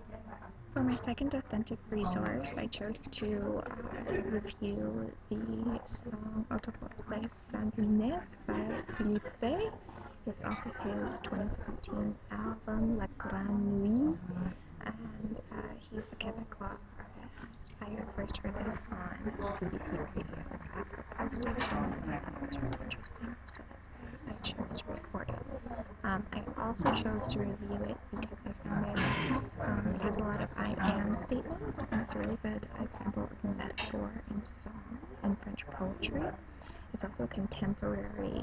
For my second authentic resource, I chose to review the song Autoportrait Sanguinaire by Philippe. It's off of his 2017 album La Grande Nuit, and he's a Quebecois artist. I first heard this on CBC Radio's After Post station, and I thought it was really interesting, so that's why I chose to record it. I also chose to review it because I found it has a lot of I am statements, and it's a really good example of metaphor in song and French poetry. It's also a contemporary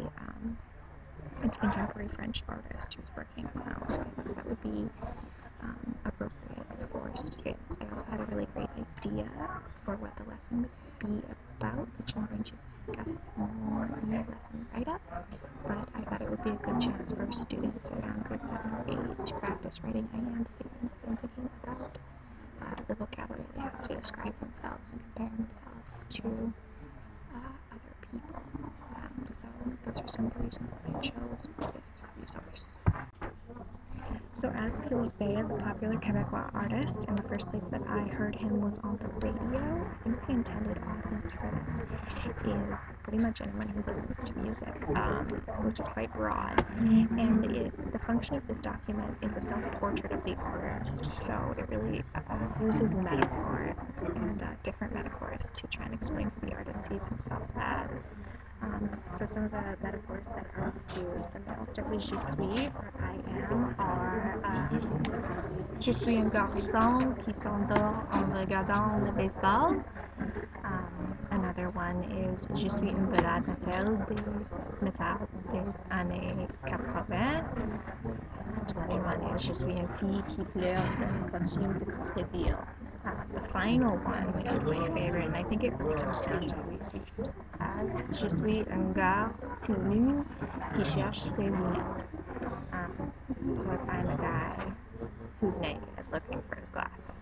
French artist who's working now, so I thought that would be appropriate for students. I also had a really great idea for what the lesson would be about, which I'm going to discuss more in the lesson write-up, but I thought it would be a good chance for students around grade 7 or 8 to practice writing I am statements and thinking about the vocabulary they have to describe themselves and compare themselves to other people. So those are some of the reasons that I chose this resource. So as Philippe is a popular Quebecois artist, and the first place that I heard him was on the radio, I think the intended audience for this is pretty much anyone who listens to music, which is quite broad. And the function of this document is a self-portrait of the artist, so it really uses metaphor and different metaphors to try and explain who the artist sees himself as. So some of the metaphors that are used, the middle start with je suis, or I am, are je suis un garçon qui s'endort en regardant le baseball. Another one is je suis une balade métal des années 80. Another one is je suis une fille qui pleure dans un costume de crocodile. The final one is my favorite, and I think it really comes down to who he sees himself as. Je suis un gars tout nu qui cherche ses lunettes. So it's I'm a guy who's naked looking for his glasses,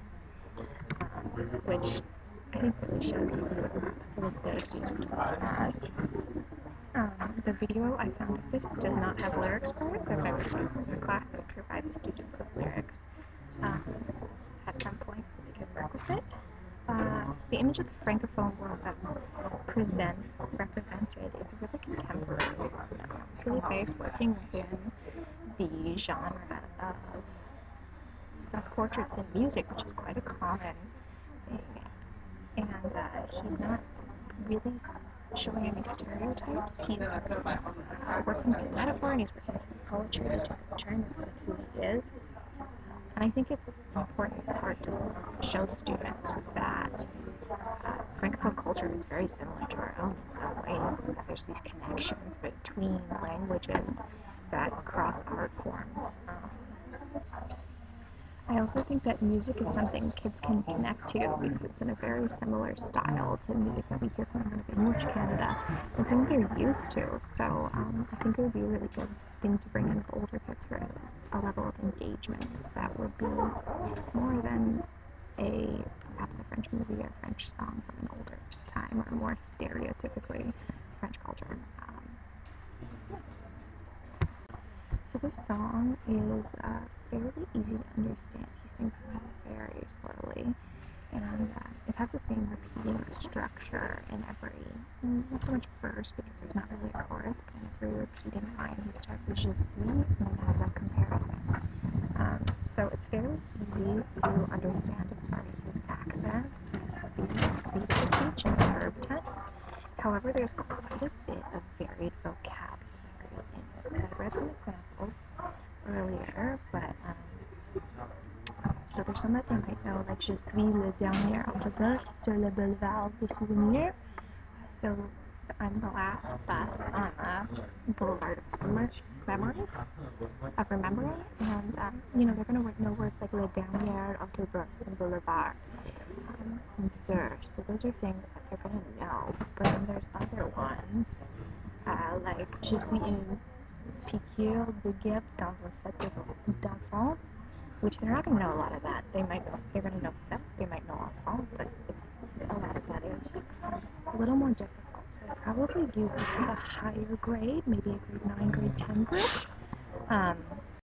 which I think really shows who Philippe sees himself as. The video I found of this does not have lyrics for it, so if I was to use this in class, I would provide the students with lyrics at some point so they could work with it. The image of the Francophone world that's represented is a really contemporary one. Philippe is working within the genre of self-portraits in music, which is quite a common thing, and he's not really showing any stereotypes. He's working through metaphor, and he's working through poetry to try and represent who he is. And I think it's an important part to show students that Francophone culture is very similar to our own in some ways, and that there's these connections between languages that cross art forms. I also think that music is something kids can connect to because it's in a very similar style to music that we hear coming out of English Canada. It's something they're used to, so I think it would be a really good thing to bring into older kids for a level of engagement that would be more than perhaps a French movie or French song from an older time or more stereotypically French culture. So this song is fairly easy to understand. He sings very slowly, and it has the same repeating structure in every, not so much verse because there's not really a chorus, but in every repeating line he starts with je suis, and then has that comparison. So it's fairly easy to understand as far as his accent, his speed of the speech, and the verb tense. However, there's quite a bit of varied vocabulary in it. So I read some examples earlier, but so there's some that they might know, like je suis le dernier autobus sur le boulevard des souvenirs. So I'm the last bus on the boulevard of memories, of remembering, and they're going to know words like le dernier autobus and boulevard and sur. So those are things that they're going to know. But then there's other ones like je suis une piqûre de guêpe dans un set d'enfant, which they're not going to know a lot of that. They're going to know fête, they might know enfant, but a lot of that is a little more difficult. So I'd probably use this with a higher grade, maybe a grade 9, grade 10 group.